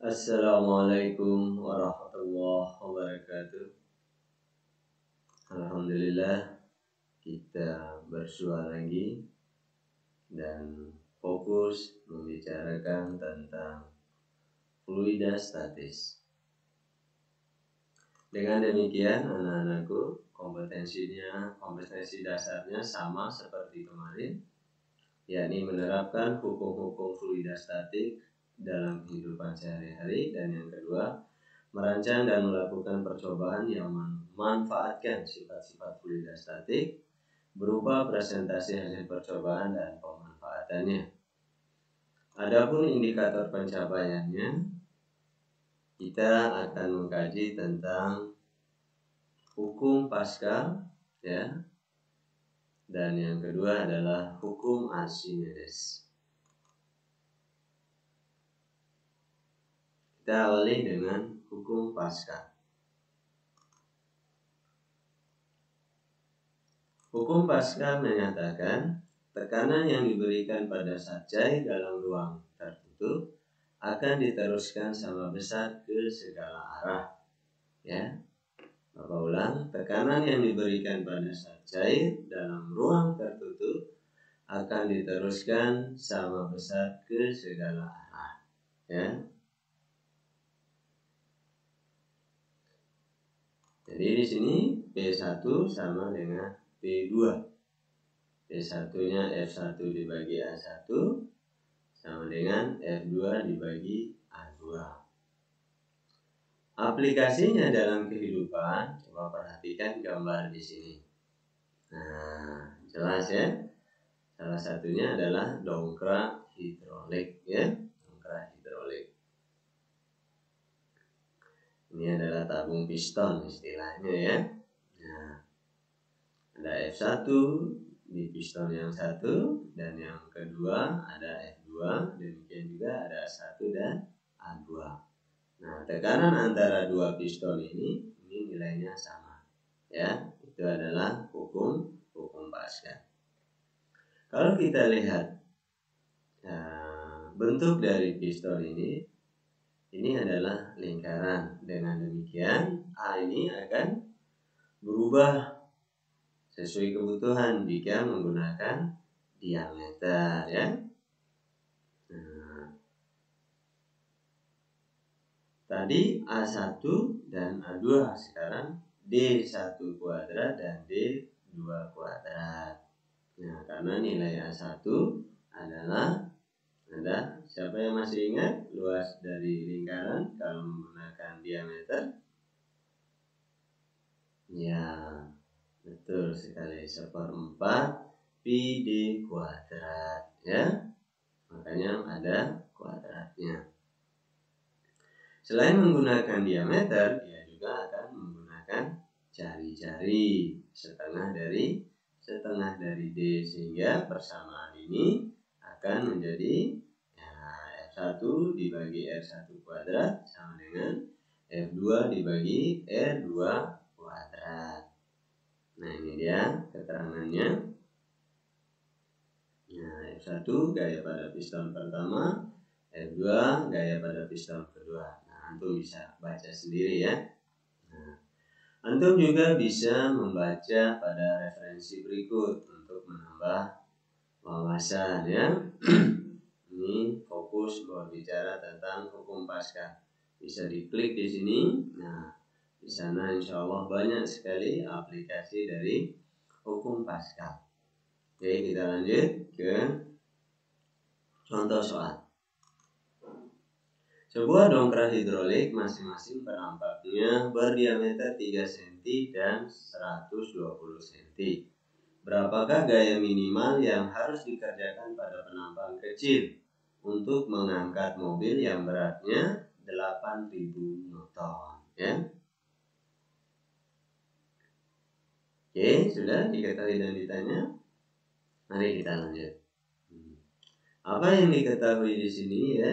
Assalamualaikum warahmatullahi wabarakatuh. Alhamdulillah kita bersua lagi dan fokus membicarakan tentang fluidastatis. Dengan demikian anak-anakku, kompetensi dasarnya sama seperti kemarin, yakni menerapkan hukum-hukum fluidastatik dalam kehidupan sehari-hari, dan yang kedua merancang dan melakukan percobaan yang memanfaatkan sifat-sifat fluidastatik berupa presentasi hasil percobaan dan pemanfaatannya. Adapun indikator pencapaiannya, kita akan mengkaji tentang hukum Pascal, ya, dan yang kedua adalah hukum Archimedes. Kita awali dengan hukum Pascal. Hukum Pascal menyatakan tekanan yang diberikan pada zat cair dalam ruang tertutup akan diteruskan sama besar ke segala arah. Ya, Bapak ulang, tekanan yang diberikan pada zat cair dalam ruang tertutup akan diteruskan sama besar ke segala arah. Ya. Jadi di sini P1 sama dengan P2. P1-nya F1 dibagi A1 sama dengan F2 dibagi A2. Aplikasinya dalam kehidupan, coba perhatikan gambar di sini. Nah, jelas ya. Salah satunya adalah dongkrak hidrolik, ya. Dongkrak hidrolik. Ini adalah tabung piston istilahnya, ya. Nah, ada F1 di piston yang satu dan yang kedua ada F2, demikian juga ada A1 dan A2. Nah, tekanan antara dua piston ini nilainya sama. Ya, itu adalah hukum Pascal. Kalau kita lihat bentuk dari piston ini adalah lingkaran. Dengan demikian A ini akan berubah sesuai kebutuhan jika menggunakan diameter, ya. Nah, tadi A1 dan A2, sekarang D1 kuadrat dan D2 kuadrat. Nah, karena nilai A1 adalah, ada siapa yang masih ingat luas dari lingkaran kalau menggunakan diameter? Ya, betul sekali, 1/4 pi D kuadrat, ya. Makanya ada kuadratnya. Selain menggunakan diameter, dia juga akan menggunakan jari-jari setengah dari D, sehingga persamaan ini akan menjadi F1 dibagi R1 kuadrat sama dengan F2 dibagi R2 kuadrat. Nah, ini dia keterangannya. Nah, F1 gaya pada piston pertama, F2 gaya pada piston kedua. Nah, antum bisa baca sendiri, ya. Nah, antum juga bisa membaca pada referensi berikut untuk menambah wawasan, ya. Ini fokus berbicara tentang hukum Pascal. Bisa diklik di sini. Nah, di sana insya Allah banyak sekali aplikasi dari hukum Pascal. Oke, kita lanjut ke contoh soal. Sebuah dongkrak hidrolik masing-masing penampaknya berdiameter 3 cm dan 120 cm. Berapakah gaya minimal yang harus dikerjakan pada penampang kecil untuk mengangkat mobil yang beratnya 8.000 Newton, ya? Oke, sudah diketahui dan ditanya. Mari kita lanjut. Apa yang diketahui di sini, ya?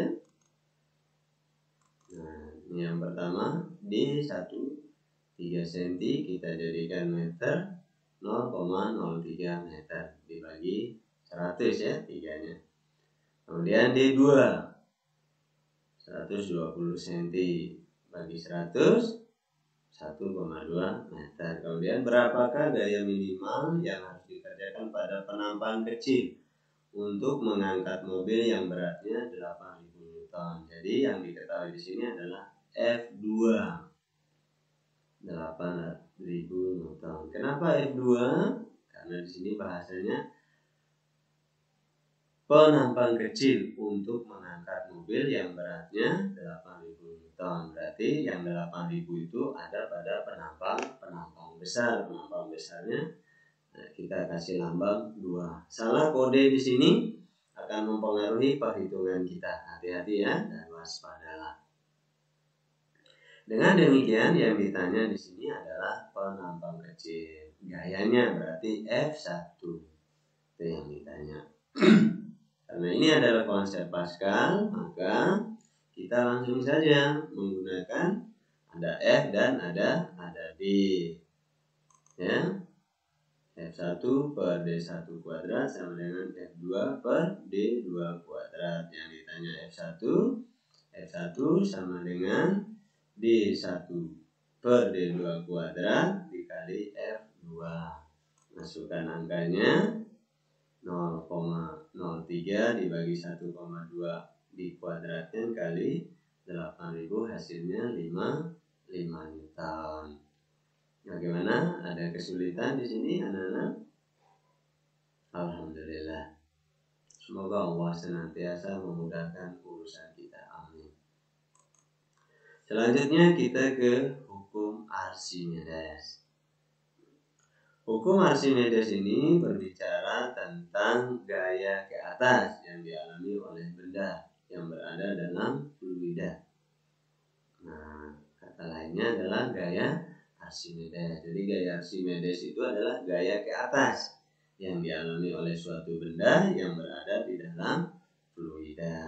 Nah, ini yang pertama, D1 3 cm kita jadikan meter, 0,03 meter dibagi 100, ya, 3-nya. Kemudian D2 120 cm bagi 100, 1,2 meter. Kemudian berapakah gaya minimal yang harus dikerjakan pada penampang kecil untuk mengangkat mobil yang beratnya 8.000 Newton. Jadi yang diketahui di sini adalah F2 8.000 Newton. Kenapa F2? Karena di sini bahasanya penampang kecil untuk mengangkat mobil yang beratnya 8.000 Newton. Berarti yang 8.000 itu ada pada penampang besar. Penampang besarnya kita kasih lambang 2. Salah kode di sini akan mempengaruhi perhitungan kita. Hati-hati ya dan waspadalah. Dengan demikian yang ditanya di sini adalah penampang kecil. Gayanya berarti F1. Itu yang ditanya. Karena ini adalah konsep Pascal, maka kita langsung saja menggunakan ada F dan ada D. Ya. F1 per D1 kuadrat sama dengan F2 per D2 kuadrat. Yang ditanya F1 sama dengan D1 per D2 kuadrat dikali F2. Masukkan angkanya 0,03 dibagi 1,2 dikuadratkan kali 8.000 hasilnya 5 Newton. Bagaimana? Ada kesulitan di sini anak-anak? Alhamdulillah. Semoga Allah senantiasa memudahkan urusan kita. Amin. Selanjutnya kita ke hukum Archimedes. Hukum Archimedes ini berbicara tentang gaya ke atas yang dialami oleh benda yang berada dalam fluida. Nah, kata lainnya adalah gaya Archimedes. Jadi gaya Archimedes itu adalah gaya ke atas yang dialami oleh suatu benda yang berada di dalam fluida.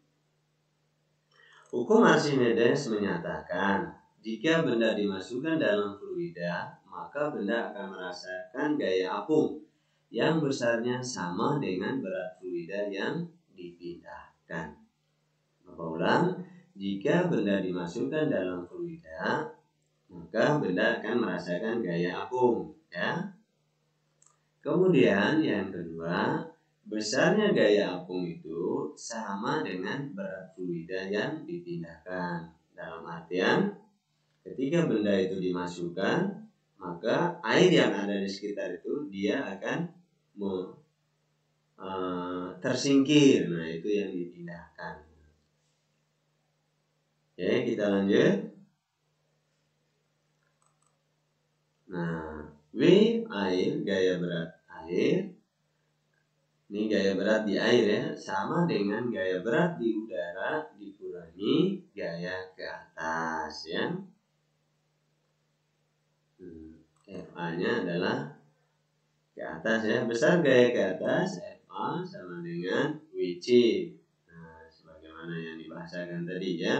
Hukum Archimedes menyatakan jika benda dimasukkan dalam fluida, maka benda akan merasakan gaya apung yang besarnya sama dengan berat fluida yang dipindahkan. Bapak ulang, jika benda dimasukkan dalam fluida, maka benda akan merasakan gaya apung. Ya. Kemudian yang kedua, besarnya gaya apung itu sama dengan berat fluida yang dipindahkan. Dalam artian, ketika benda itu dimasukkan, maka air yang ada di sekitar itu dia akan tersingkir. Nah, itu yang dipindahkan. Oke, kita lanjut. Nah, W air, gaya berat air. Ini gaya berat di air ya, sama dengan gaya berat di udara dikurangi gaya ke atas ya. FA-nya adalah ke atas ya. Besar gaya ke atas, FA sama dengan WC. Nah, sebagaimana yang dibahasakan tadi ya.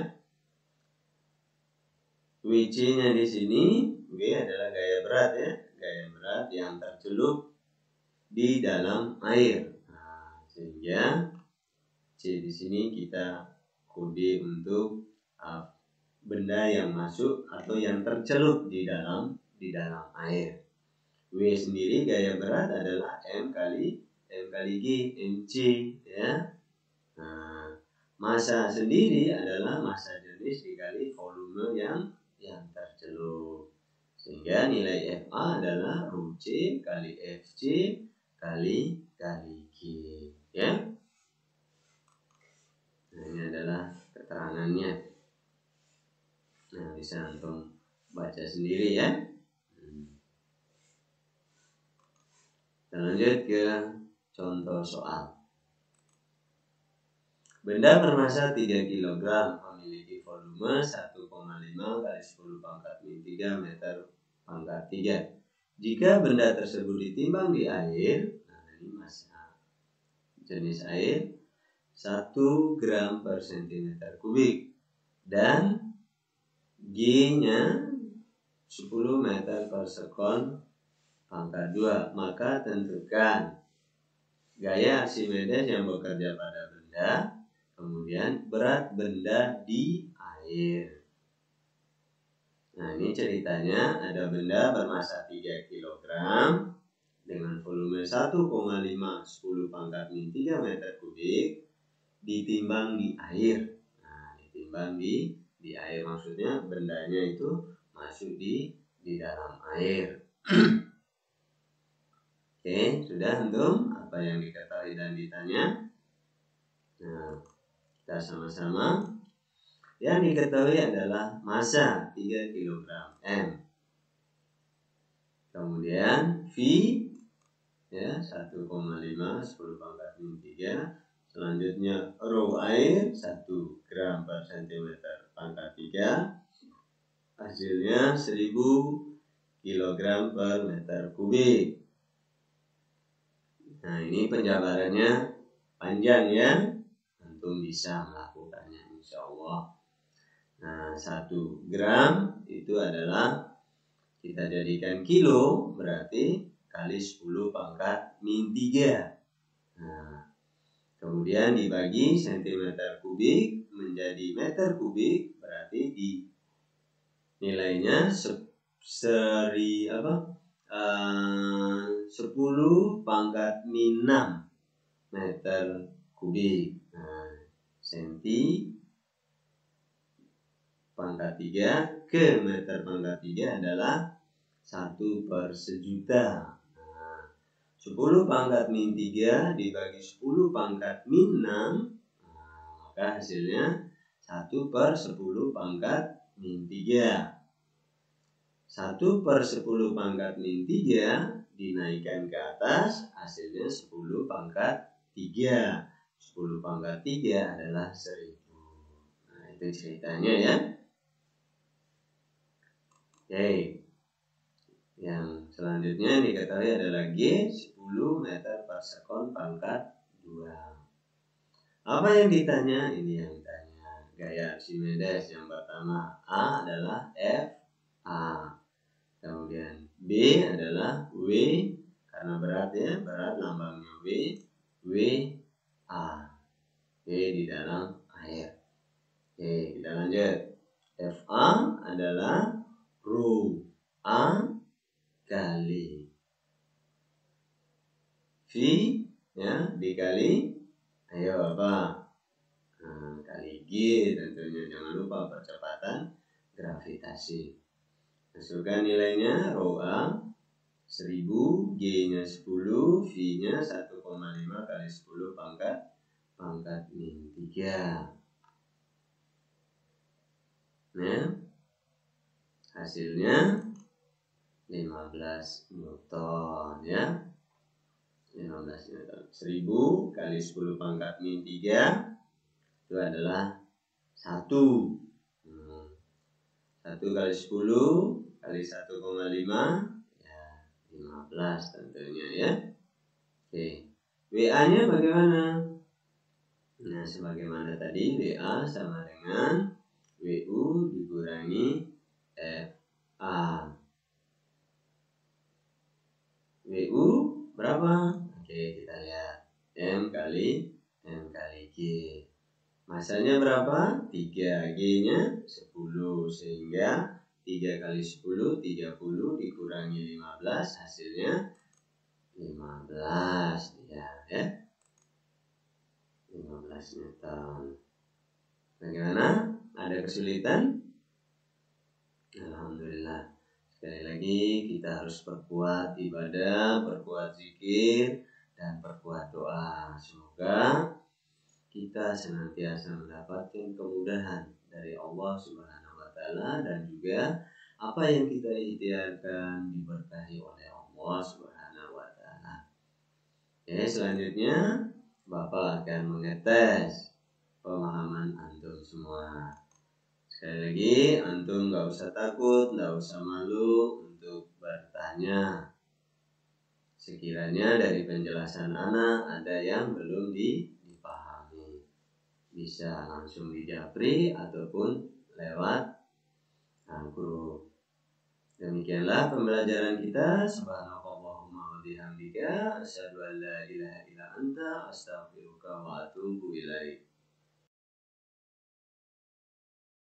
WC-nya di sini, W adalah gaya berat ya. Gaya berat yang tercelup di dalam air. Nah, sehingga C di sini kita kode untuk benda yang masuk atau yang tercelup di dalam air. W sendiri gaya berat adalah M kali G, MC ya. Nah, massa sendiri adalah massa jenis dikali volume yang tercelup. Sehingga nilai FA adalah ρC kali FC kali G ya. Nah, ini adalah keterangannya. Nah, bisa antum baca sendiri ya. Kita lanjut ke contoh soal. Benda bermassa 3 kg memiliki volume 1,5 kali 10 pangkat min 3 meter pangkat 3. Jika benda tersebut ditimbang di air, nah ini massa jenis air 1 gram per centimeter kubik dan G-nya 10 meter per sekon pangkat 2, maka tentukan gaya Archimedes yang bekerja pada benda Kemudian berat benda di air. Nah, ini ceritanya ada benda bermassa 3 kg dengan volume 1,5 10 pangkat min 3 meter kubik ditimbang di air. Nah, ditimbang di air maksudnya bendanya itu masuk di dalam air. Oke, sudah antum apa yang diketahui dan ditanya? Nah, kita sama-sama. Yang diketahui adalah massa 3 kg M. Kemudian V ya 1,5 10 pangkat min 3. Selanjutnya rho air 1 gram per cm pangkat 3. Hasilnya 1000 kg per meter kubik. Nah, ini penjabarannya panjang ya. Antum bisa melakukannya insya Allah. Nah, 1 gram itu adalah kita jadikan kilo, berarti kali 10 pangkat min 3. Nah, kemudian dibagi cm kubik menjadi meter kubik, berarti di nilainya 10 pangkat min 6 meter kubik. Nah, senti pangkat 3 ke meter pangkat 3 adalah 1 per sejuta. Nah, 10 pangkat min 3 dibagi 10 pangkat min 6, maka hasilnya 1 per 10 pangkat min 3. 1 per 10 pangkat min 3 dinaikkan ke atas, hasilnya 10 pangkat 3. 10 pangkat 3 adalah 1000. Nah, itu ceritanya ya. Oke. Yang selanjutnya diketahui adalah G 10 meter per sekon pangkat 2. Apa yang ditanya? Ini yang ditanya. Gaya Archimedes yang pertama. A adalah F A. Kemudian B adalah W karena berat ya, berat lambangnya W A. W di dalam air. Oke, kita lanjut. F A adalah rho A kali V ya dikali ayo apa? Nah, kali G tentunya, jangan lupa percepatan gravitasi. Masukkan nilainya rho A 1000, G-nya 10, V-nya 1,5 kali 10 pangkat min 3. Nah, hasilnya 15 Newton ya. 15 Newton. 1000 kali 10 pangkat min 3 itu adalah 1. 1 kali 10 kali 1,5 ya 15 tentunya ya. Oke. WA-nya bagaimana? Nah, sebagaimana tadi WA sama dengan WU dikurangi FA. WU berapa? Oke, kita lihat. M kali G. Masanya berapa? 3. G-nya 10. Sehingga 3 kali 10, 30 dikurangi 15. Hasilnya 15. Ya. 15 Newton. Bagaimana? Ada kesulitan? Alhamdulillah. Sekali lagi kita harus perkuat ibadah, perkuat zikir, dan perkuat doa. Semoga kita senantiasa mendapatkan kemudahan dari Allah Subhanahu wa taala dan juga apa yang kita ikhtiarkan diberkahi oleh Allah Subhanahu wa taala. Selanjutnya Bapak akan mengetes pemahaman antum semua. Sekali lagi, antum gak usah takut, gak usah malu untuk bertanya. Sekiranya dari penjelasan anak ada yang belum dipahami, bisa langsung di japri ataupun lewat grup. Demikianlah pembelajaran kita. Subhanakallahumma wa bihamdika asyhadu an la ilaha illa anta astaghfiruka wa atubu ilaik.